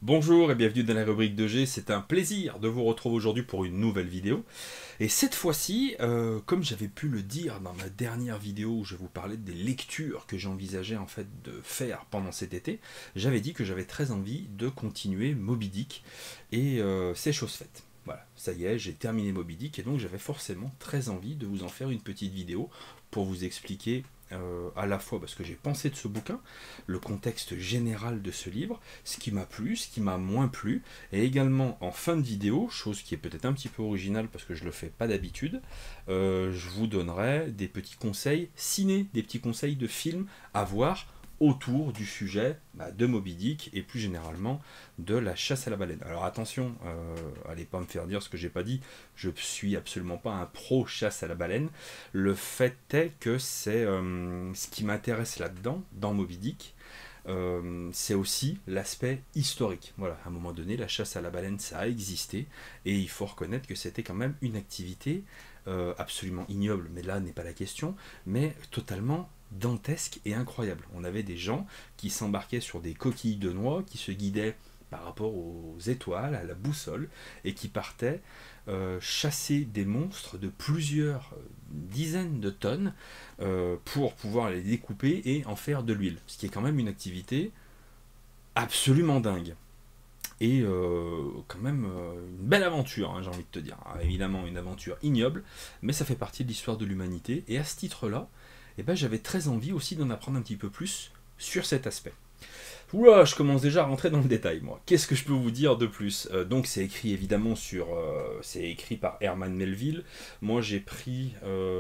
Bonjour et bienvenue dans la rubrique de G, c'est un plaisir de vous retrouver aujourd'hui pour une nouvelle vidéo. Et cette fois-ci, comme j'avais pu le dire dans ma dernière vidéo où je vous parlais des lectures que j'envisageais en fait de faire pendant cet été, j'avais dit que j'avais très envie de continuer Moby Dick et c'est chose faite. Voilà, ça y est, j'ai terminé Moby Dick et donc j'avais forcément très envie de vous en faire une petite vidéo pour vous expliquer à la fois ce que j'ai pensé de ce bouquin, le contexte général de ce livre, ce qui m'a plu, ce qui m'a moins plu, et également en fin de vidéo, chose qui est peut-être un petit peu originale parce que je le fais pas d'habitude, je vous donnerai des petits conseils ciné, des petits conseils de films à voir autour du sujet de Moby Dick et plus généralement de la chasse à la baleine. Alors attention, allez pas me faire dire ce que j'ai pas dit, je suis absolument pas un pro chasse à la baleine. Le fait est que c'est ce qui m'intéresse là-dedans, dans Moby Dick, c'est aussi l'aspect historique. Voilà, à un moment donné, la chasse à la baleine, ça a existé, et il faut reconnaître que c'était quand même une activité absolument ignoble, mais là n'est pas la question, mais totalement dantesque et incroyable. On avait des gens qui s'embarquaient sur des coquilles de noix, qui se guidaient par rapport aux étoiles, à la boussole, et qui partaient chasser des monstres de plusieurs dizaines de tonnes pour pouvoir les découper et en faire de l'huile. Ce qui est quand même une activité absolument dingue. Et quand même une belle aventure, hein, j'ai envie de te dire. Alors, évidemment une aventure ignoble, mais ça fait partie de l'histoire de l'humanité. Et à ce titre-là, eh ben, j'avais très envie aussi d'en apprendre un petit peu plus sur cet aspect. Oula, je commence déjà à rentrer dans le détail, moi. Qu'est-ce que je peux vous dire de plus? Donc c'est écrit évidemment c'est écrit par Herman Melville. Moi j'ai pris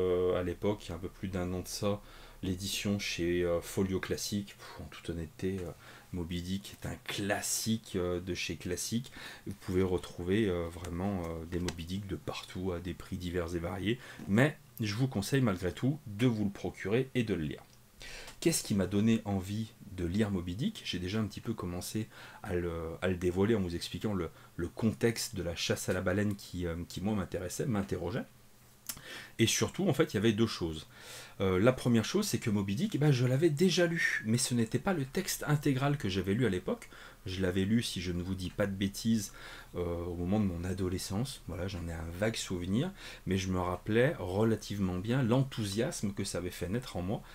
à l'époque, il y a un peu plus d'un an de ça, l'édition chez Folio Classique. En toute honnêteté, Moby Dick est un classique de chez Classique. Vous pouvez retrouver vraiment des Moby Dick de partout à des prix divers et variés. Mais je vous conseille malgré tout de vous le procurer et de le lire. Qu'est-ce qui m'a donné envie de lire Moby Dick? J'ai déjà un petit peu commencé à le dévoiler en vous expliquant le contexte de la chasse à la baleine qui moi m'intéressait, m'interrogeait. Et surtout, en fait, il y avait deux choses. La première chose, c'est que Moby Dick, je l'avais déjà lu, mais ce n'était pas le texte intégral que j'avais lu à l'époque. Je l'avais lu, si je ne vous dis pas de bêtises, au moment de mon adolescence. Voilà, j'en ai un vague souvenir, mais je me rappelais relativement bien l'enthousiasme que ça avait fait naître en moi.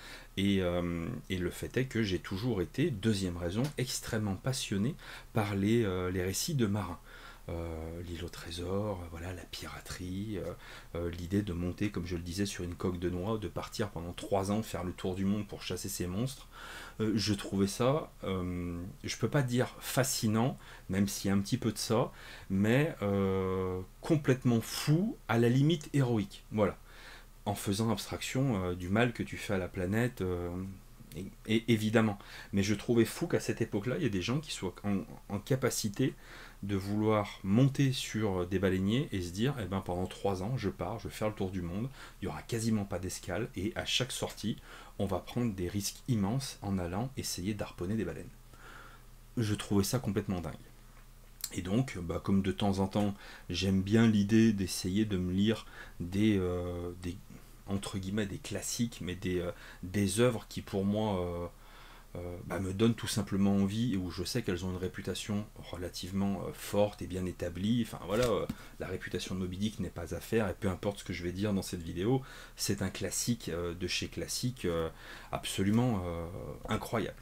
Et le fait est que j'ai toujours été, deuxième raison, extrêmement passionné par les récits de marins. L'île au trésor, voilà, la piraterie, l'idée de monter, comme je le disais, sur une coque de noix, de partir pendant 3 ans faire le tour du monde pour chasser ces monstres. Je trouvais ça, je peux pas dire fascinant, même s'il y a un petit peu de ça, mais complètement fou, à la limite héroïque. Voilà, en faisant abstraction du mal que tu fais à la planète. Et évidemment, mais je trouvais fou qu'à cette époque-là, il y ait des gens qui soient en capacité de vouloir monter sur des baleiniers et se dire, eh ben, pendant 3 ans, je pars, je vais faire le tour du monde, il n'y aura quasiment pas d'escale, et à chaque sortie, on va prendre des risques immenses en allant essayer d'harponner des baleines. Je trouvais ça complètement dingue. Et donc, comme de temps en temps, j'aime bien l'idée d'essayer de me lire des entre guillemets des classiques, mais des œuvres qui pour moi me donnent tout simplement envie, et où je sais qu'elles ont une réputation relativement forte et bien établie. Enfin voilà, la réputation de Moby Dick n'est pas à faire, et peu importe ce que je vais dire dans cette vidéo, c'est un classique de chez classique absolument incroyable.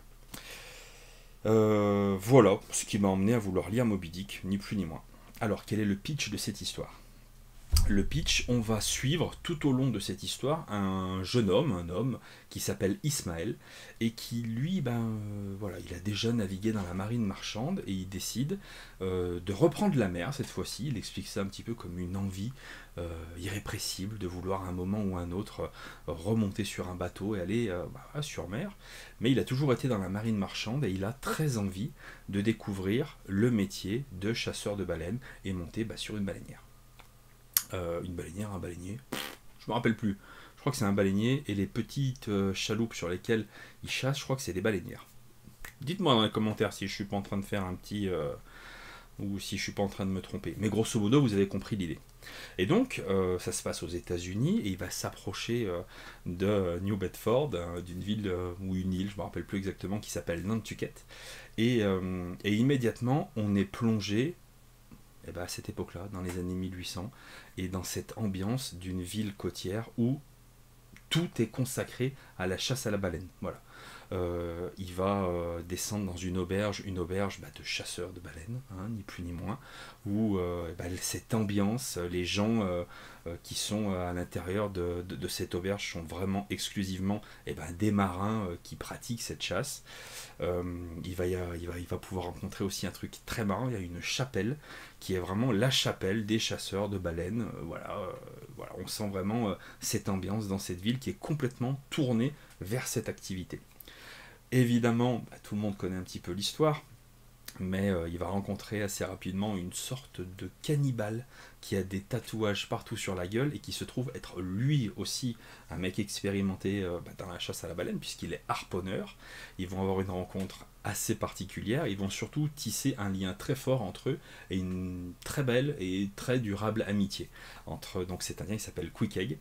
Voilà ce qui m'a emmené à vouloir lire Moby Dick, ni plus ni moins. Alors quel est le pitch de cette histoire? Le pitch, on va suivre tout au long de cette histoire un jeune homme, un homme qui s'appelle Ismaël, et qui lui, voilà, il a déjà navigué dans la marine marchande, et il décide de reprendre la mer cette fois-ci. Il explique ça un petit peu comme une envie irrépressible de vouloir à un moment ou à un autre remonter sur un bateau et aller sur mer. Mais il a toujours été dans la marine marchande, et il a très envie de découvrir le métier de chasseur de baleines et monter sur une baleinière. Une baleinière, un baleinier, je me rappelle plus. Je crois que c'est un baleinier, et les petites chaloupes sur lesquelles ils chassent, je crois que c'est des baleinières. Dites-moi dans les commentaires si je suis pas en train de faire ou si je suis pas en train de me tromper. Mais grosso modo, vous avez compris l'idée. Et donc, ça se passe aux États-Unis et il va s'approcher de New Bedford, d'une ville ou une île, je me rappelle plus exactement, qui s'appelle Nantucket. Et immédiatement, on est plongé eh ben, à cette époque-là, dans les années 1800, et dans cette ambiance d'une ville côtière où tout est consacré à la chasse à la baleine. Voilà. Il va descendre dans une auberge de chasseurs de baleines, hein, ni plus ni moins, où cette ambiance, les gens qui sont à l'intérieur de cette auberge sont vraiment exclusivement des marins qui pratiquent cette chasse. Il va pouvoir rencontrer aussi un truc très marrant, il y a une chapelle qui est vraiment la chapelle des chasseurs de baleines. Voilà, on sent vraiment cette ambiance dans cette ville qui est complètement tournée vers cette activité. Évidemment, tout le monde connaît un petit peu l'histoire, mais il va rencontrer assez rapidement une sorte de cannibale qui a des tatouages partout sur la gueule et qui se trouve être lui aussi un mec expérimenté dans la chasse à la baleine puisqu'il est harponneur. Ils vont avoir une rencontre assez particulière, ils vont surtout tisser un lien très fort entre eux et une très belle et très durable amitié entre donc cet indien qui s'appelle Quick Egg.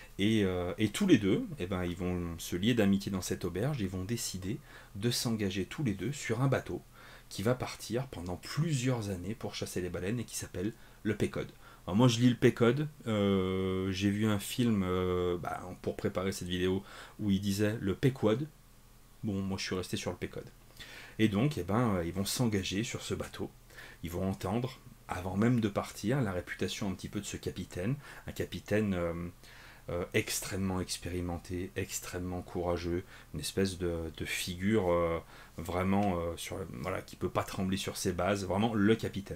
Et tous les deux, ils vont se lier d'amitié dans cette auberge, ils vont décider de s'engager tous les deux sur un bateau qui va partir pendant plusieurs années pour chasser les baleines et qui s'appelle le Pécode. Alors moi je lis le Pécode, j'ai vu un film pour préparer cette vidéo où il disait le Péquod. Bon, moi je suis resté sur le Pécode. Et donc ils vont s'engager sur ce bateau, ils vont entendre, avant même de partir, la réputation un petit peu de ce capitaine, un capitaine extrêmement expérimenté, extrêmement courageux, une espèce de figure vraiment qui peut pas trembler sur ses bases, vraiment le capitaine.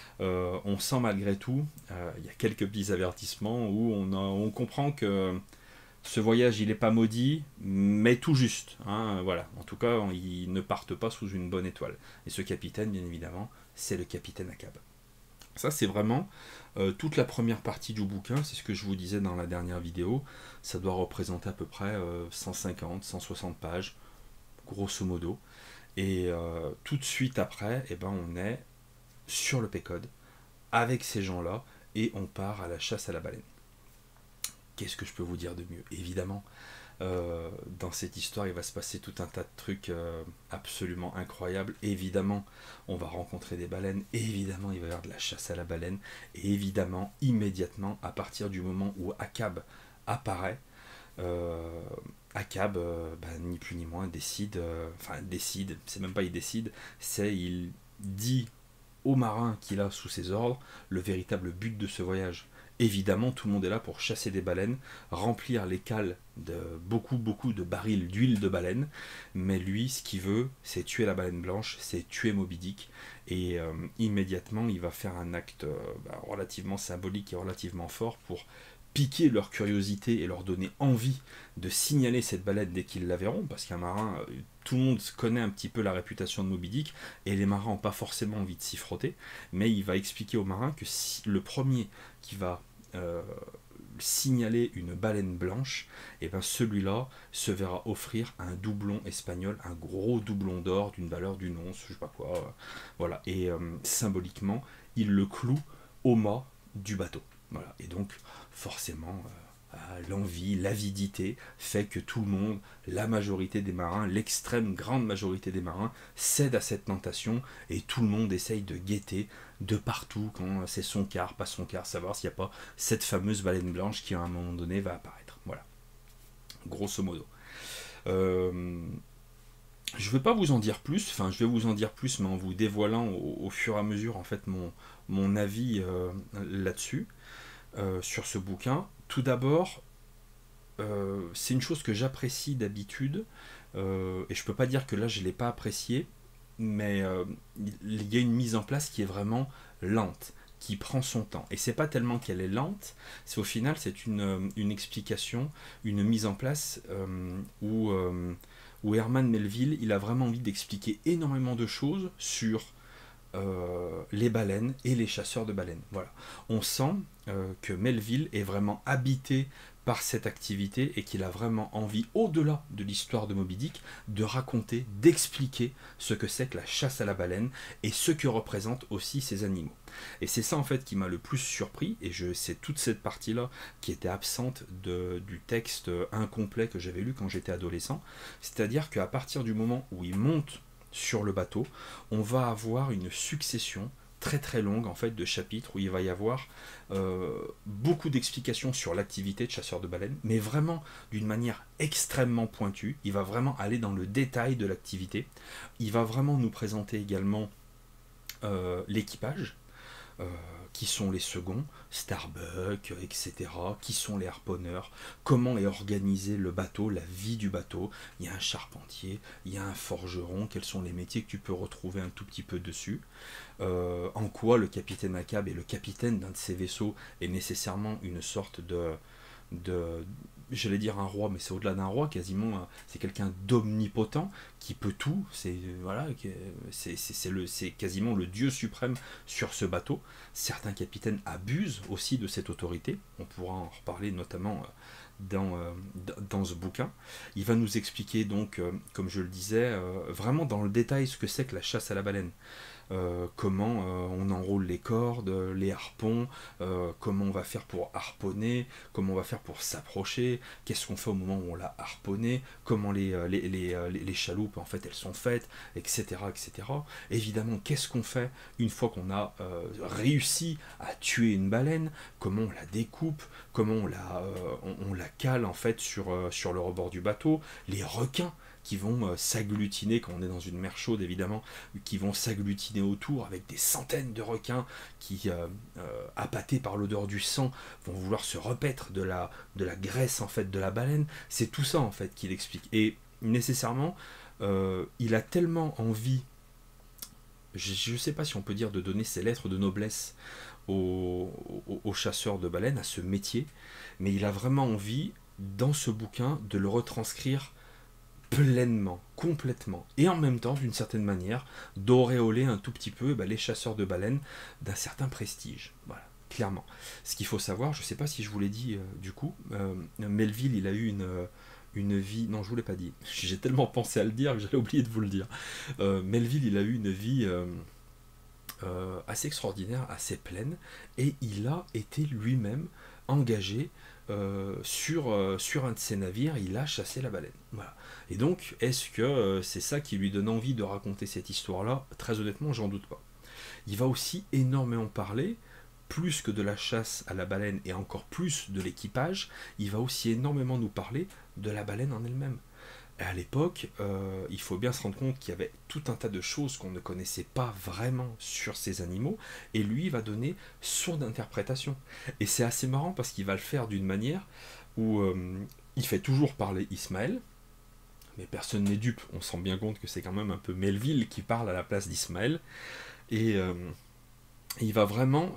On sent malgré tout, il y a quelques petits avertissements où on comprend que ce voyage il n'est pas maudit, mais tout juste. Hein, voilà. En tout cas, ils ne partent pas sous une bonne étoile. Et ce capitaine, bien évidemment, c'est le capitaine Ahcab. Ça, c'est vraiment toute la première partie du bouquin, c'est ce que je vous disais dans la dernière vidéo. Ça doit représenter à peu près 150, 160 pages, grosso modo. Et tout de suite après, on est sur le Pécode, avec ces gens-là, et on part à la chasse à la baleine. Qu'est-ce que je peux vous dire de mieux? Évidemment, dans cette histoire, il va se passer tout un tas de trucs absolument incroyables. Évidemment, on va rencontrer des baleines. Évidemment, il va y avoir de la chasse à la baleine. Et évidemment, immédiatement, à partir du moment où Ahcab apparaît, Ahcab, ni plus ni moins, décide, c'est même pas il décide, c'est il dit aux marins qu'il a sous ses ordres le véritable but de ce voyage. Évidemment, tout le monde est là pour chasser des baleines, remplir les cales de beaucoup de barils d'huile de baleine, mais lui, ce qu'il veut, c'est tuer la baleine blanche, c'est tuer Moby Dick, et immédiatement, il va faire un acte relativement symbolique et relativement fort pour piquer leur curiosité et leur donner envie de signaler cette baleine dès qu'ils la verront, parce qu'un marin, tout le monde connaît un petit peu la réputation de Moby Dick, et les marins n'ont pas forcément envie de s'y frotter, mais il va expliquer aux marins que si le premier qui va signaler une baleine blanche, et celui-là se verra offrir un doublon espagnol, un gros doublon d'or d'une valeur d'une once, je sais pas quoi, voilà, et symboliquement, il le cloue au mât du bateau. Voilà. Et donc, forcément, l'envie, l'avidité fait que tout le monde, la majorité des marins, l'extrême grande majorité des marins, cède à cette tentation et tout le monde essaye de guetter de partout quand c'est son quart, pas son quart, savoir s'il n'y a pas cette fameuse baleine blanche qui à un moment donné va apparaître. Voilà. Grosso modo. Je ne vais pas vous en dire plus, enfin je vais vous en dire plus, mais en vous dévoilant au fur et à mesure en fait mon avis là-dessus. Sur ce bouquin. Tout d'abord, c'est une chose que j'apprécie d'habitude, et je peux pas dire que là je l'ai pas apprécié, mais il y a une mise en place qui est vraiment lente, qui prend son temps. Et c'est pas tellement qu'elle est lente, c'est au final c'est une explication, une mise en place où Herman Melville il a vraiment envie d'expliquer énormément de choses sur les baleines et les chasseurs de baleines. Voilà. On sent que Melville est vraiment habité par cette activité et qu'il a vraiment envie, au-delà de l'histoire de Moby Dick, de raconter, d'expliquer ce que c'est que la chasse à la baleine et ce que représentent aussi ces animaux. Et c'est ça en fait qui m'a le plus surpris, et c'est toute cette partie-là qui était absente du texte incomplet que j'avais lu quand j'étais adolescent, c'est-à-dire qu'à partir du moment où il monte sur le bateau, on va avoir une succession très très longue en fait de chapitres où il va y avoir beaucoup d'explications sur l'activité de chasseur de baleines, mais vraiment d'une manière extrêmement pointue. Il va vraiment aller dans le détail de l'activité. Il va vraiment nous présenter également l'équipage, qui sont les seconds, Starbuck, etc., qui sont les harponneurs, comment est organisé le bateau, la vie du bateau, il y a un charpentier, il y a un forgeron, quels sont les métiers que tu peux retrouver un tout petit peu dessus, en quoi le capitaine Ahab est le capitaine d'un de ces vaisseaux est nécessairement une sorte de j'allais dire un roi, mais c'est au-delà d'un roi, quasiment, c'est quelqu'un d'omnipotent, qui peut tout, voilà, c'est quasiment le dieu suprême sur ce bateau. Certains capitaines abusent aussi de cette autorité, on pourra en reparler notamment dans ce bouquin. Il va nous expliquer donc, comme je le disais, vraiment dans le détail ce que c'est que la chasse à la baleine. Comment on enroule les cordes, les harpons, comment on va faire pour harponner, comment on va faire pour s'approcher, qu'est-ce qu'on fait au moment où on l'a harponné, comment les chaloupes en fait elles sont faites, etc. etc. Évidemment, qu'est-ce qu'on fait une fois qu'on a réussi à tuer une baleine, comment on la découpe, comment on la cale en fait sur le rebord du bateau, les requins qui vont s'agglutiner quand on est dans une mer chaude évidemment, qui vont s'agglutiner autour avec des centaines de requins qui, appâtés par l'odeur du sang, vont vouloir se repaître de la graisse en fait de la baleine. C'est tout ça en fait qu'il explique. Et nécessairement, il a tellement envie, je ne sais pas si on peut dire de donner ses lettres de noblesse aux chasseurs de baleines, à ce métier, mais il a vraiment envie, dans ce bouquin, de le retranscrire pleinement, complètement, et en même temps, d'une certaine manière, d'auréoler un tout petit peu les chasseurs de baleines d'un certain prestige. Voilà, clairement. Ce qu'il faut savoir, je ne sais pas si je vous l'ai dit du coup, Melville, il a eu une vie... Non, je ne vous l'ai pas dit. J'ai tellement pensé à le dire que j'allais oublier de vous le dire. Melville, il a eu une vie assez extraordinaire, assez pleine, et il a été lui-même engagé sur un de ses navires, il a chassé la baleine. Voilà. Et donc, est-ce que c'est ça qui lui donne envie de raconter cette histoire-là? Très honnêtement, j'en doute pas. Il va aussi énormément parler, plus que de la chasse à la baleine et encore plus de l'équipage, il va aussi énormément nous parler de la baleine en elle-même. Et à l'époque, il faut bien se rendre compte qu'il y avait tout un tas de choses qu'on ne connaissait pas vraiment sur ces animaux, et lui va donner son interprétation. Et c'est assez marrant parce qu'il va le faire d'une manière où il fait toujours parler Ismaël, mais personne n'est dupe, on se rend bien compte que c'est quand même un peu Melville qui parle à la place d'Ismaël, et il va vraiment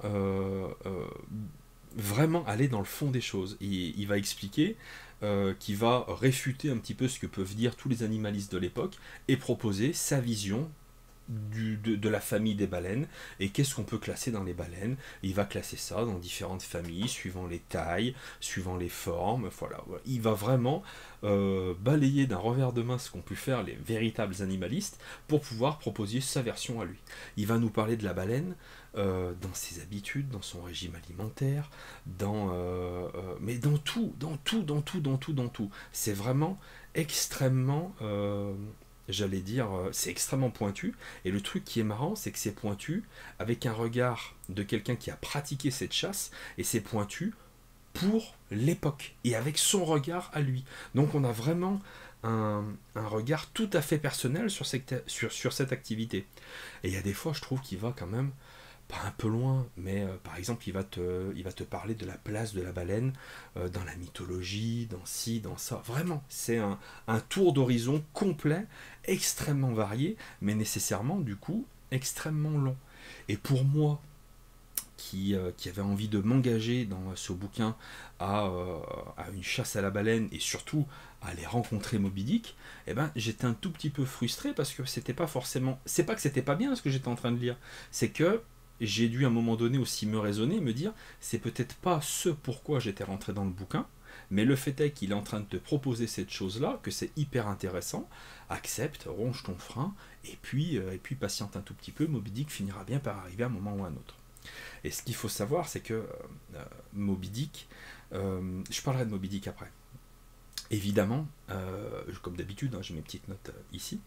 aller dans le fond des choses. Il va expliquer, qui va réfuter un petit peu ce que peuvent dire tous les animalistes de l'époque et proposer sa vision de la famille des baleines et qu'est-ce qu'on peut classer dans les baleines. Il va classer ça dans différentes familles suivant les tailles, suivant les formes. Voilà. Il va vraiment balayer d'un revers de main ce qu'ont pu faire les véritables animalistes pour pouvoir proposer sa version à lui. Il va nous parler de la baleine dans ses habitudes, dans son régime alimentaire, mais dans tout. C'est vraiment extrêmement, j'allais dire, c'est extrêmement pointu. Et le truc qui est marrant, c'est que c'est pointu avec un regard de quelqu'un qui a pratiqué cette chasse, et c'est pointu pour l'époque, et avec son regard à lui. Donc on a vraiment un regard tout à fait personnel sur cette activité. Et il y a des fois, je trouve qu'il va quand même pas un peu loin, mais par exemple, il va te parler de la place de la baleine dans la mythologie, dans ci, dans ça. Vraiment, c'est un tour d'horizon complet, extrêmement varié, mais nécessairement, du coup, extrêmement long. Et pour moi, qui avait envie de m'engager dans ce bouquin à une chasse à la baleine, et surtout à aller rencontrer Moby Dick, eh ben, j'étais un tout petit peu frustré, parce que c'était pas forcément... C'est pas que c'était pas bien ce que j'étais en train de lire, c'est que j'ai dû à un moment donné aussi me raisonner, me dire, c'est peut-être pas ce pourquoi j'étais rentré dans le bouquin, Mais le fait est qu'il est en train de te proposer cette chose-là, que c'est hyper intéressant, accepte, ronge ton frein, et puis patiente un tout petit peu, Moby Dick finira bien par arriver à un moment ou à un autre. Et ce qu'il faut savoir, c'est que Moby Dick, je parlerai de Moby Dick après. Évidemment, comme d'habitude, hein, j'ai mes petites notes ici.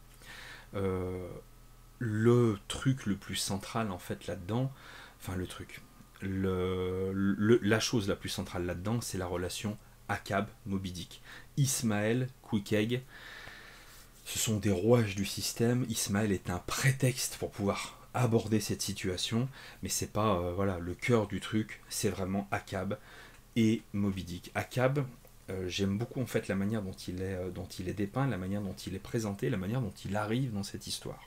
Le truc le plus central en fait là-dedans, enfin le truc, la chose la plus centrale là-dedans, c'est la relation Akab-Moby Dick. Ismaël, Queequeg, ce sont des rouages du système. Ismaël est un prétexte pour pouvoir aborder cette situation, mais c'est pas voilà, le cœur du truc, c'est vraiment Akab et Moby Dick. Akab, j'aime beaucoup en fait la manière dont il est dépeint, la manière dont il est présenté, la manière dont il arrive dans cette histoire.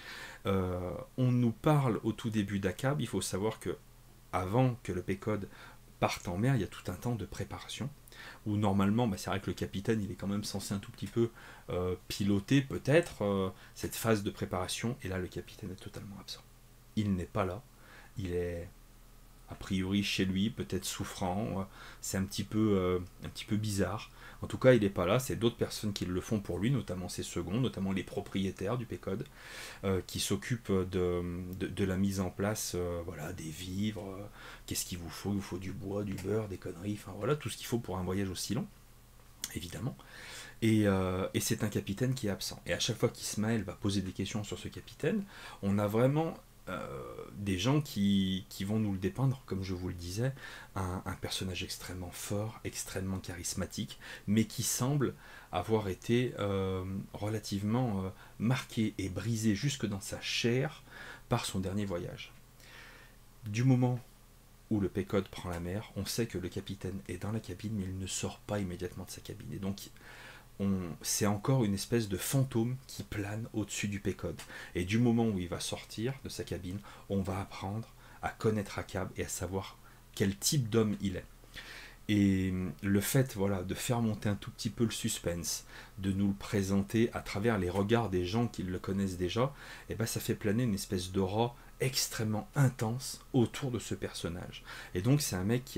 On nous parle au tout début d'Akab, il faut savoir que avant que le Pécode parte en mer, il y a tout un temps de préparation, où normalement, c'est vrai que le capitaine, il est quand même censé un tout petit peu piloter peut-être cette phase de préparation, et là le capitaine est totalement absent. Il n'est pas là, il est a priori chez lui, peut-être souffrant, c'est un petit peu bizarre. En tout cas, il n'est pas là, c'est d'autres personnes qui le font pour lui, notamment ses seconds, notamment les propriétaires du Pécode, qui s'occupent de la mise en place voilà, des vivres, qu'est-ce qu'il vous faut? Il vous faut du bois, du beurre, des conneries, enfin voilà, tout ce qu'il faut pour un voyage aussi long, évidemment. Et c'est un capitaine qui est absent. Et à chaque fois qu'Ismaël va poser des questions sur ce capitaine, on a vraiment des gens qui vont nous le dépeindre, comme je vous le disais, un personnage extrêmement fort, extrêmement charismatique, mais qui semble avoir été relativement marqué et brisé jusque dans sa chair par son dernier voyage. Du moment où le Pécode prend la mer, on sait que le capitaine est dans la cabine, mais il ne sort pas immédiatement de sa cabine. Et donc, c'est encore une espèce de fantôme qui plane au-dessus du Pécode. Et du moment où il va sortir de sa cabine, on va apprendre à connaître Akab et à savoir quel type d'homme il est. Et le fait voilà, de faire monter un tout petit peu le suspense, de nous le présenter à travers les regards des gens qui le connaissent déjà, et ça fait planer une espèce d'aura extrêmement intense autour de ce personnage. Et donc c'est un mec qui a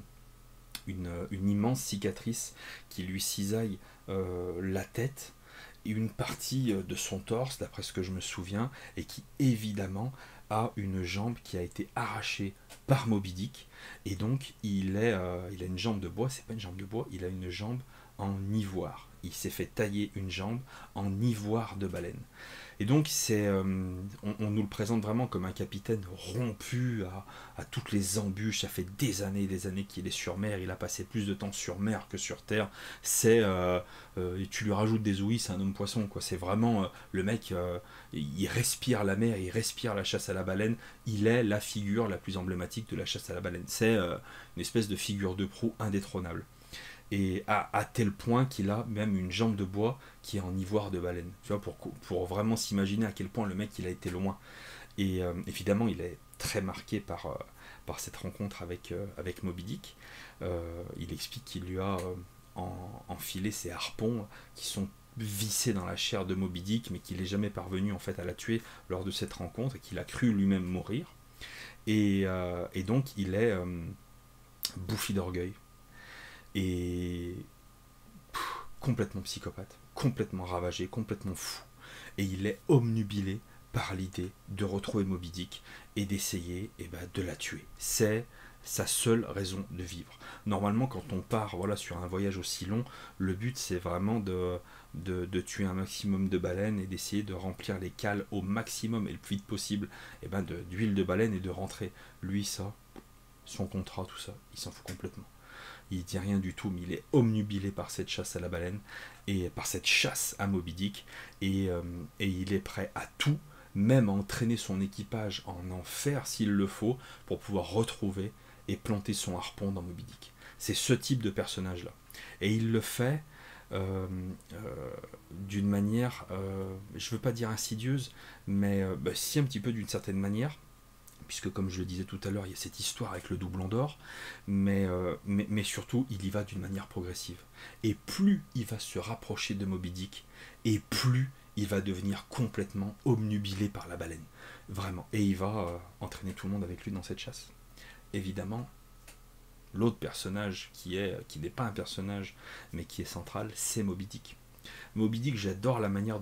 une immense cicatrice qui lui cisaille la tête et une partie de son torse, d'après ce que je me souviens, et qui évidemment a une jambe qui a été arrachée par Moby Dick, et donc il a une jambe de bois, c'est pas une jambe de bois, il a une jambe en ivoire. Il s'est fait tailler une jambe en ivoire de baleine. Et donc on nous le présente vraiment comme un capitaine rompu à toutes les embûches. Ça fait des années et des années qu'il est sur mer. Il a passé plus de temps sur mer que sur terre. Et tu lui rajoutes des ouïes, c'est un homme poisson, quoi. C'est vraiment le mec. Il respire la mer, il respire la chasse à la baleine. Il est la figure la plus emblématique de la chasse à la baleine. C'est une espèce de figure de proue indétrônable. Et à tel point qu'il a même une jambe de bois qui est en ivoire de baleine. Tu vois, pour vraiment s'imaginer à quel point le mec il a été loin. Et évidemment, il est très marqué par cette rencontre avec Moby Dick. Il explique qu'il lui a enfilé ses harpons qui sont vissés dans la chair de Moby Dick, mais qu'il n'est jamais parvenu en fait à la tuer lors de cette rencontre et qu'il a cru lui-même mourir. Et donc il est bouffi d'orgueil. Et complètement psychopathe, complètement ravagé, complètement fou. Et il est omnubilé par l'idée de retrouver Moby Dick et d'essayer de la tuer. C'est sa seule raison de vivre. Normalement, quand on part sur un voyage aussi long, le but c'est vraiment de tuer un maximum de baleines et d'essayer de remplir les cales au maximum et le plus vite possible d'huile de baleine et de rentrer. Lui, ça, son contrat, tout ça, il s'en fout complètement. Il dit rien du tout, mais il est omnubilé par cette chasse à la baleine et par cette chasse à Moby Dick, et il est prêt à tout, même à entraîner son équipage en enfer s'il le faut, pour pouvoir retrouver et planter son harpon dans Moby Dick. C'est ce type de personnage là, et il le fait d'une manière, je veux pas dire insidieuse, mais si un petit peu d'une certaine manière, puisque comme je le disais tout à l'heure, il y a cette histoire avec le doublon d'or, mais surtout, il y va d'une manière progressive. Et plus il va se rapprocher de Moby Dick, et plus il va devenir complètement obnubilé par la baleine. Vraiment. Et il va entraîner tout le monde avec lui dans cette chasse. Évidemment, l'autre personnage qui n'est pas un personnage, mais qui est central, c'est Moby Dick. Moby Dick, j'adore la manière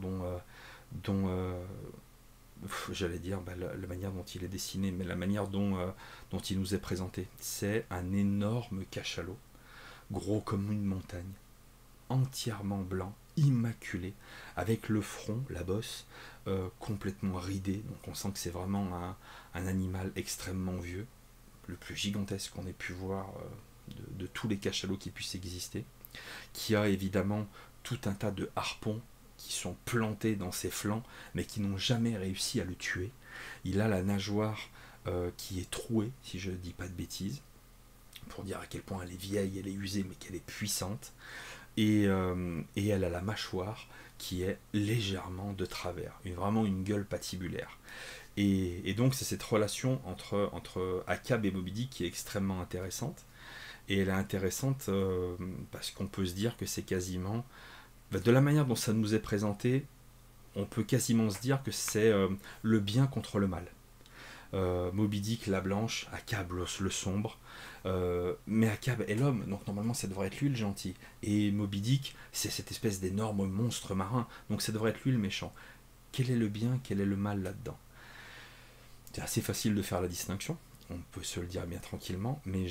dont j'allais dire la manière dont il est dessiné, mais la manière dont il nous est présenté. C'est un énorme cachalot, gros comme une montagne, entièrement blanc, immaculé, avec le front, la bosse, complètement ridé. Donc on sent que c'est vraiment un animal extrêmement vieux, le plus gigantesque qu'on ait pu voir de tous les cachalots qui puissent exister, qui a évidemment tout un tas de harpons qui sont plantés dans ses flancs, mais qui n'ont jamais réussi à le tuer. Il a la nageoire qui est trouée, si je ne dis pas de bêtises, pour dire à quel point elle est vieille, elle est usée, mais qu'elle est puissante. Et elle a la mâchoire qui est légèrement de travers, vraiment une gueule patibulaire. Et donc c'est cette relation entre Akab et Moby Dick qui est extrêmement intéressante. Et elle est intéressante parce qu'on peut se dire que c'est quasiment... de la manière dont ça nous est présenté, on peut quasiment se dire que c'est le bien contre le mal. Moby Dick, la blanche, Akab, le sombre. Mais Akab est l'homme, donc normalement ça devrait être lui le gentil. Et Moby Dick, c'est cette espèce d'énorme monstre marin, donc ça devrait être lui le méchant. Quel est le bien, quel est le mal là-dedans? C'est assez facile de faire la distinction, on peut se le dire bien tranquillement, mais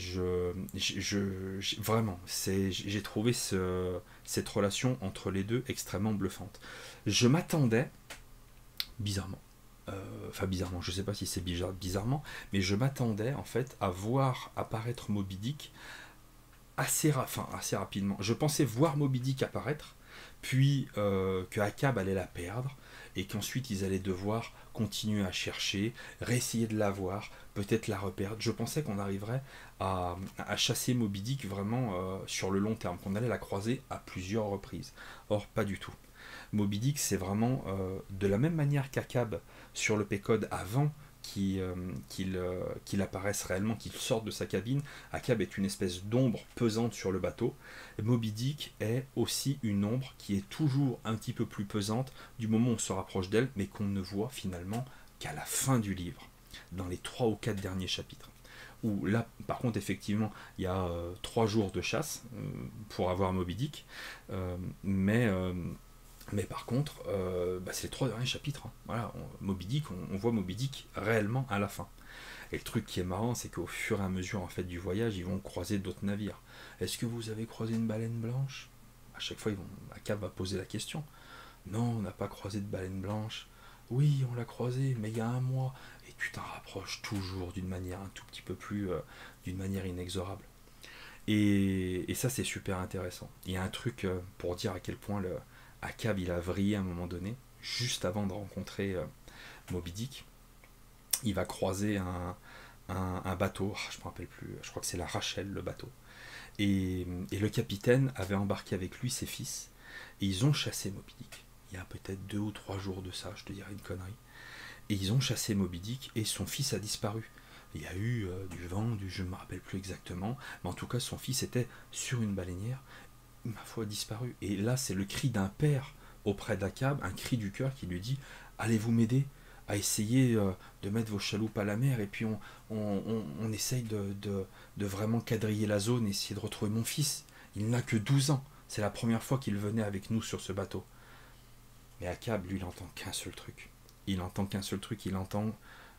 vraiment, j'ai trouvé cette relation entre les deux extrêmement bluffante. Je m'attendais, bizarrement, bizarrement, je sais pas si c'est bizarrement, mais je m'attendais en fait à voir apparaître Moby Dick assez rapidement. Je pensais voir Moby Dick apparaître, puis que Akab allait la perdre, et qu'ensuite ils allaient devoir continuer à chercher, réessayer de la voir, peut-être la reperdre. Je pensais qu'on arriverait à chasser Moby Dick vraiment sur le long terme, qu'on allait la croiser à plusieurs reprises. Or, pas du tout. Moby Dick, c'est vraiment de la même manière qu'Akab sur le Pécode avant qu'il apparaisse réellement, qu'il sorte de sa cabine. Akab est une espèce d'ombre pesante sur le bateau. Et Moby Dick est aussi une ombre qui est toujours un petit peu plus pesante du moment où on se rapproche d'elle, mais qu'on ne voit finalement qu'à la fin du livre, dans les 3 ou 4 derniers chapitres. Où là, par contre, effectivement, il y a 3 jours de chasse pour avoir Moby Dick, mais par contre, c'est les 3 derniers chapitres. Hein. Voilà, Moby Dick, on voit Moby Dick réellement à la fin. Et le truc qui est marrant, c'est qu'au fur et à mesure en fait, du voyage, ils vont croiser d'autres navires. Est-ce que vous avez croisé une baleine blanche? À chaque fois, Akab va poser la question. Non, on n'a pas croisé de baleine blanche. Oui, on l'a croisé, mais il y a un mois. Et tu t'en rapproches toujours d'une manière un tout petit peu plus... d'une manière inexorable. Et ça, c'est super intéressant. Il y a un truc pour dire à quel point Akab, il a vrillé à un moment donné, juste avant de rencontrer Moby Dick. Il va croiser un bateau, je ne me rappelle plus, je crois que c'est la Rachel, le bateau. Et le capitaine avait embarqué avec lui ses fils, et ils ont chassé Moby Dick. Il y a peut-être 2 ou 3 jours de ça, je te dirais une connerie. Et ils ont chassé Moby Dick, et son fils a disparu. Il y a eu du vent, je ne me rappelle plus exactement, mais en tout cas son fils était sur une baleinière, ma foi disparu. Et là c'est le cri d'un père auprès d'Akab, un cri du cœur qui lui dit « Allez-vous m'aider à essayer de mettre vos chaloupes à la mer, et puis on essaye de vraiment quadriller la zone et essayer de retrouver mon fils. Il n'a que 12 ans, c'est la première fois qu'il venait avec nous sur ce bateau. » Mais Akab, lui, il entend qu'un seul truc. Il entend qu'un seul truc, il entend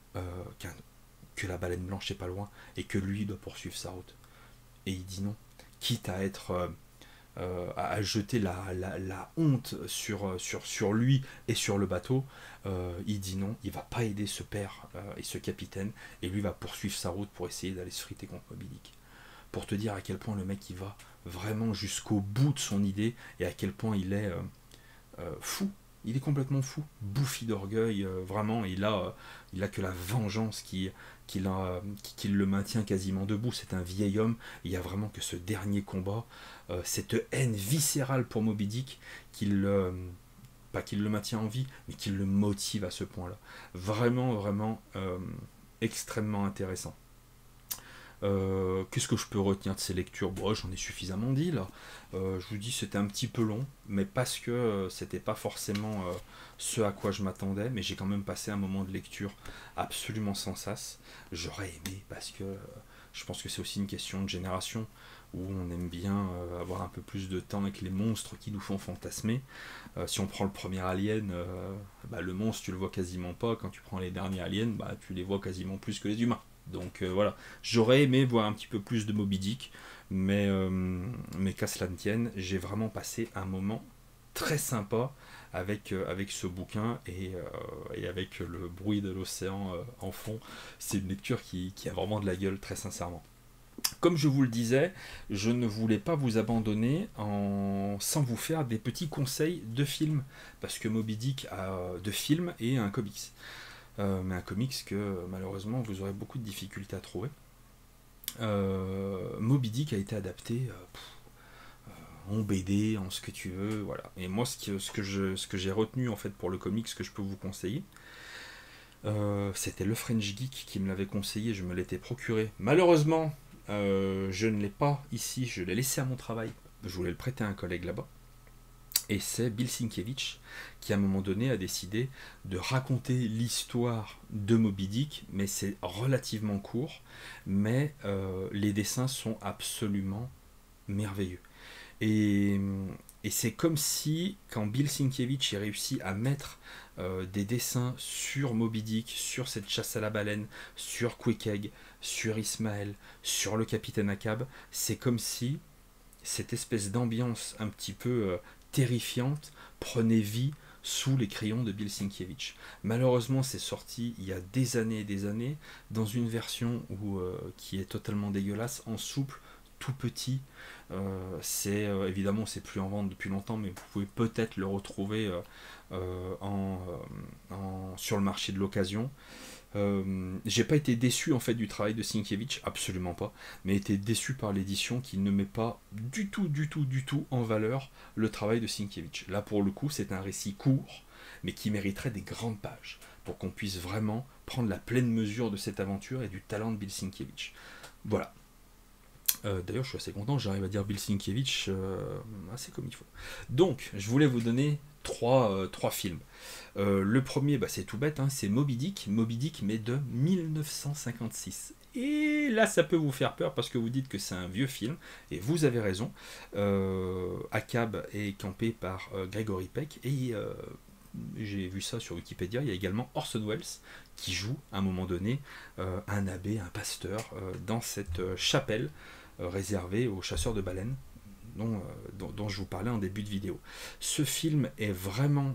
que la baleine blanche est pas loin, et que lui doit poursuivre sa route. Et il dit non, quitte à être... à jeter la honte sur lui et sur le bateau, il dit non, il va pas aider ce père et ce capitaine, et lui va poursuivre sa route pour essayer d'aller se friter contre Moby Dick. Pour te dire à quel point le mec il va vraiment jusqu'au bout de son idée, et à quel point il est fou. Il est complètement fou, bouffi d'orgueil, vraiment, il a que la vengeance qui le maintient quasiment debout. C'est un vieil homme, il y a vraiment que ce dernier combat, cette haine viscérale pour Moby Dick, pas qu'il le maintient en vie, mais qu'il le motive à ce point-là. Vraiment, vraiment extrêmement intéressant. Qu'est-ce que je peux retenir de ces lectures? Bon, j'en ai suffisamment dit là. Je vous dis c'était un petit peu long, mais parce que c'était pas forcément ce à quoi je m'attendais, mais j'ai quand même passé un moment de lecture absolument sans sas. J'aurais aimé parce que Je pense que c'est aussi une question de génération, où on aime bien avoir un peu plus de temps avec les monstres qui nous font fantasmer. Si on prend le premier Alien, le monstre tu le vois quasiment pas, quand tu prends les derniers Aliens, tu les vois quasiment plus que les humains. Donc voilà, j'aurais aimé voir un petit peu plus de Moby Dick, mais qu'à cela ne tienne, j'ai vraiment passé un moment très sympa avec ce bouquin et avec le bruit de l'océan en fond. C'est une lecture qui a vraiment de la gueule, très sincèrement. Comme je vous le disais, je ne voulais pas vous abandonner sans vous faire des petits conseils de films, parce que Moby Dick a de films et un comics. Mais un comics que malheureusement vous aurez beaucoup de difficultés à trouver. Moby Dick a été adapté en BD, en ce que tu veux, voilà. Et moi, ce que j'ai retenu en fait pour le comics que je peux vous conseiller, c'était le French Geek qui me l'avait conseillé, je me l'étais procuré. Malheureusement, je ne l'ai pas ici, je l'ai laissé à mon travail. Je voulais le prêter à un collègue là-bas. Et c'est Bill Sienkiewicz qui à un moment donné a décidé de raconter l'histoire de Moby Dick, mais c'est relativement court, mais les dessins sont absolument merveilleux. Et, et c'est comme si, quand Bill Sienkiewicz a réussi à mettre des dessins sur Moby Dick, sur cette chasse à la baleine, sur Quick Egg, sur Ismaël, sur le capitaine Ahab, c'est comme si cette espèce d'ambiance un petit peu terrifiante prenait vie sous les crayons de Bill Sienkiewicz. Malheureusement, c'est sorti il y a des années et des années, dans une version qui est totalement dégueulasse, en souple, tout petit. Évidemment, c'est plus en vente depuis longtemps, mais vous pouvez peut-être le retrouver sur le marché de l'occasion. J'ai pas été déçu en fait du travail de Sienkiewicz, absolument pas, mais été déçu par l'édition qui ne met pas du tout en valeur le travail de Sienkiewicz. Là pour le coup c'est un récit court, mais qui mériterait des grandes pages, pour qu'on puisse vraiment prendre la pleine mesure de cette aventure et du talent de Bill Sienkiewicz. Voilà. D'ailleurs je suis assez content, j'arrive à dire Bill Sienkiewicz assez comme il faut. Donc je voulais vous donner trois films. Le premier, c'est tout bête, hein, c'est Moby Dick, mais de 1956. Et là, ça peut vous faire peur parce que vous dites que c'est un vieux film, et vous avez raison. Ahab est campé par Gregory Peck, et j'ai vu ça sur Wikipédia, il y a également Orson Welles qui joue à un moment donné un abbé, un pasteur, dans cette chapelle réservée aux chasseurs de baleines. Dont je vous parlais en début de vidéo. Ce film est vraiment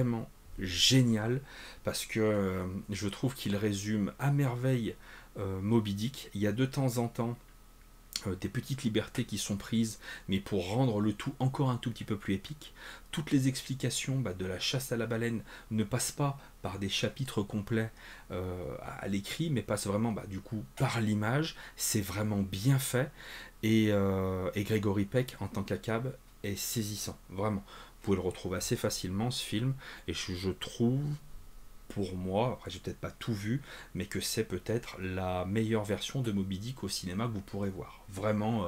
génial parce que je trouve qu'il résume à merveille Moby Dick. Il y a de temps en temps des petites libertés qui sont prises, mais pour rendre le tout encore un tout petit peu plus épique. Toutes les explications de la chasse à la baleine ne passent pas par des chapitres complets à l'écrit, mais passent vraiment du coup par l'image. C'est vraiment bien fait, et Gregory Peck en tant qu'Ahab est saisissant, vraiment. Vous pouvez le retrouver assez facilement ce film, et je trouve, pour moi, après j'ai peut-être pas tout vu, mais que c'est peut-être la meilleure version de Moby Dick au cinéma que vous pourrez voir. Vraiment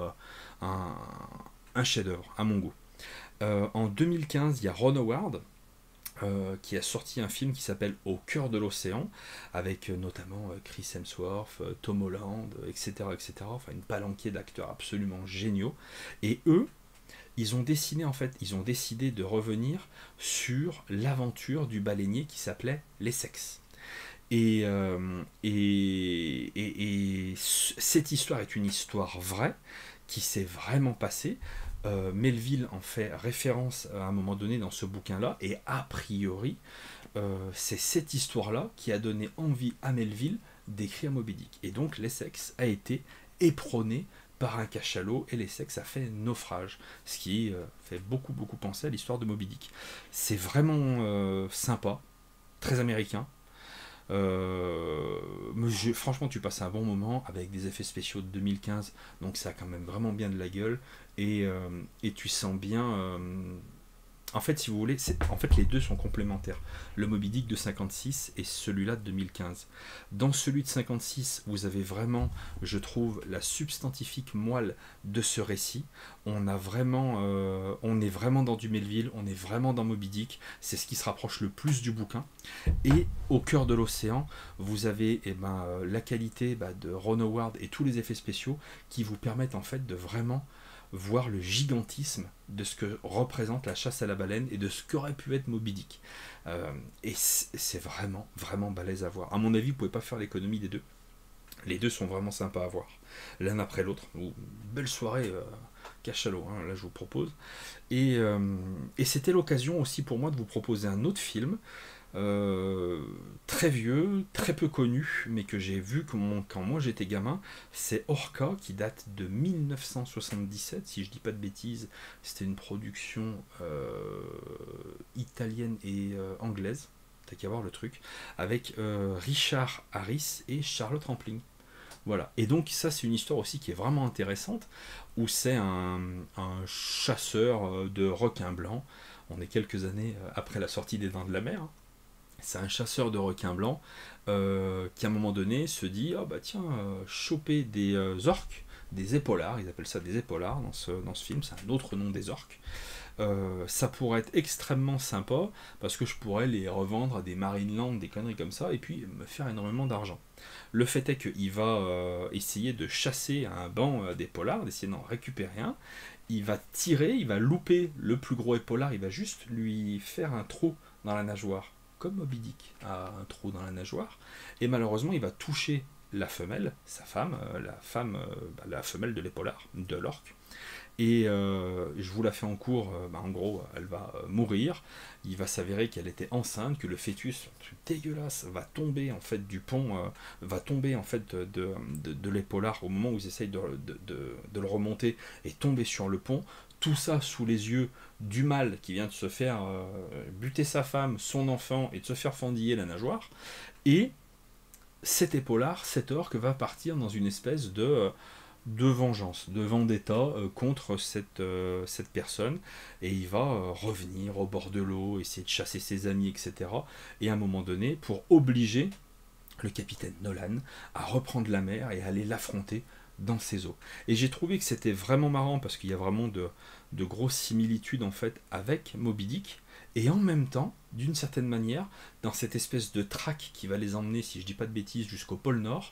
un chef-d'œuvre à mon goût. En 2015, il y a Ron Howard qui a sorti un film qui s'appelle Au cœur de l'océan, avec notamment Chris Hemsworth, Tom Holland, etc., enfin une palanquée d'acteurs absolument géniaux. Et eux, ils ont décidé de revenir sur l'aventure du baleinier qui s'appelait l'Essex. Et cette histoire est une histoire vraie, qui s'est vraiment passée. Melville en fait référence à un moment donné dans ce bouquin-là, et a priori, c'est cette histoire-là qui a donné envie à Melville d'écrire Moby Dick. Et donc l'Essex a été éperonné par un cachalot, et l'Essex a fait naufrage, ce qui fait beaucoup penser à l'histoire de Moby Dick. C'est vraiment sympa, très américain. Franchement, tu passes un bon moment avec des effets spéciaux de 2015, donc ça a quand même vraiment bien de la gueule, et tu sens bien En fait, si vous voulez, en fait, les deux sont complémentaires. Le Moby Dick de 56 et celui-là de 2015. Dans celui de 56, vous avez vraiment, je trouve, la substantifique moelle de ce récit. On est vraiment dans du Melville, on est vraiment dans Moby Dick. C'est ce qui se rapproche le plus du bouquin. Et au cœur de l'océan, vous avez la qualité de Ron Howard et tous les effets spéciaux qui vous permettent en fait de vraiment voir le gigantisme de ce que représente la chasse à la baleine et de ce qu'aurait pu être Moby Dick. Et c'est vraiment, vraiment balèze à voir. À mon avis, vous ne pouvez pas faire l'économie des deux. Les deux sont vraiment sympas à voir, l'un après l'autre. Belle soirée cachalot, hein, là je vous propose. Et c'était l'occasion aussi pour moi de vous proposer un autre film, très vieux, très peu connu, mais que j'ai vu quand moi j'étais gamin. C'est Orca, qui date de 1977, si je dis pas de bêtises. C'était une production italienne et anglaise, t'as qu'à voir le truc, avec Richard Harris et Charlotte Rampling. Voilà. Et donc ça c'est une histoire aussi qui est vraiment intéressante, où c'est un chasseur de requins blancs. On est quelques années après la sortie des Dents de la Mer, hein. C'est un chasseur de requins blancs qui à un moment donné se dit choper des orques, des épaulards, ils appellent ça des épaulards dans ce film, c'est un autre nom des orques. Ça pourrait être extrêmement sympa parce que je pourrais les revendre à des Marineland, des conneries comme ça, et puis me faire énormément d'argent. Le fait est qu'il va essayer de chasser un banc d'épaulards, d'essayer d'en récupérer un. Il va tirer, il va louper le plus gros épaulard, il va juste lui faire un trou dans la nageoire, comme Moby Dick a un trou dans la nageoire, et malheureusement il va toucher la femelle, sa femme, la femelle de l'épaulard, de l'orque, et je vous la fais en cours, en gros elle va mourir. Il va s'avérer qu'elle était enceinte, que le fœtus, un truc dégueulasse, va tomber en fait du pont, va tomber en fait de l'épaulard au moment où ils essayent de le remonter et tomber sur le pont. Tout ça sous les yeux du mâle qui vient de se faire buter sa femme, son enfant, et de se faire fendiller la nageoire. Et cet épaulard, cet orque, va partir dans une espèce de vengeance, de vendetta contre cette personne. Et il va revenir au bord de l'eau, essayer de chasser ses amis, etc. Et à un moment donné, pour obliger le capitaine Nolan à reprendre la mer et aller l'affronter dans ses eaux. Et j'ai trouvé que c'était vraiment marrant parce qu'il y a vraiment de grosses similitudes en fait avec Moby Dick, et en même temps, d'une certaine manière, dans cette espèce de traque qui va les emmener, si je dis pas de bêtises, jusqu'au pôle Nord,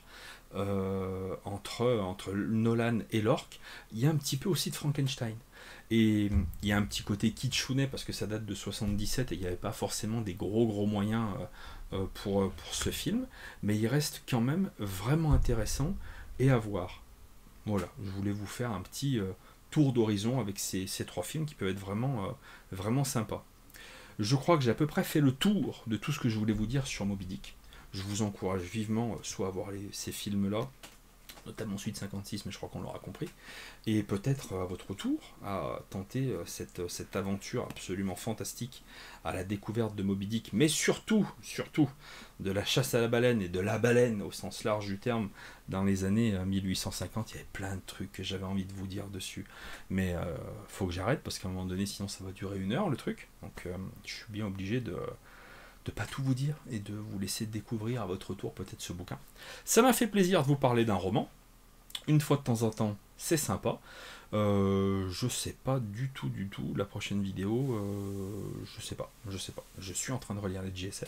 entre Nolan et l'orque, il y a un petit peu aussi de Frankenstein. Et il y a un petit côté kitschounet parce que ça date de 77 et il n'y avait pas forcément des gros moyens pour ce film, mais il reste quand même vraiment intéressant et à voir. Voilà, je voulais vous faire un petit tour d'horizon avec ces trois films qui peuvent être vraiment sympas. Je crois que j'ai à peu près fait le tour de tout ce que je voulais vous dire sur Moby Dick. Je vous encourage vivement soit à voir ces films-là, notamment celui de 56, mais je crois qu'on l'aura compris, et peut-être à votre tour à tenter cette aventure absolument fantastique à la découverte de Moby Dick, mais surtout de la chasse à la baleine et de la baleine au sens large du terme dans les années 1850. Il y avait plein de trucs que j'avais envie de vous dire dessus, mais faut que j'arrête parce qu'à un moment donné sinon ça va durer 1 heure le truc, donc je suis bien obligé de pas tout vous dire et de vous laisser découvrir à votre tour peut-être ce bouquin. Ça m'a fait plaisir de vous parler d'un roman. Une fois de temps en temps, c'est sympa. Je sais pas du tout la prochaine vidéo. Je sais pas. Je suis en train de relire les JSL.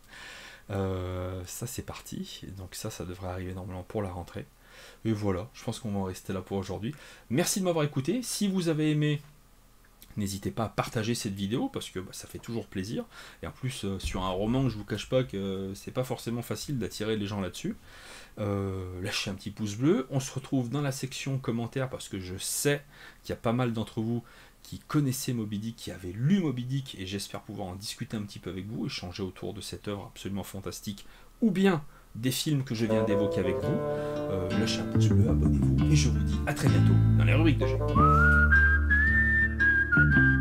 Ça c'est parti. Et donc ça devrait arriver normalement pour la rentrée. Et voilà, je pense qu'on va en rester là pour aujourd'hui. Merci de m'avoir écouté. Si vous avez aimé, n'hésitez pas à partager cette vidéo parce que ça fait toujours plaisir. Et en plus, sur un roman, je vous cache pas que c'est pas forcément facile d'attirer les gens là-dessus. Lâchez un petit pouce bleu. On se retrouve dans la section commentaires parce que je sais qu'il y a pas mal d'entre vous qui connaissaient Moby Dick, qui avaient lu Moby Dick, et j'espère pouvoir en discuter un petit peu avec vous, échanger autour de cette œuvre absolument fantastique, ou bien des films que je viens d'évoquer avec vous. Lâchez un pouce bleu, abonnez-vous, et je vous dis à très bientôt dans les rubriques de jeu.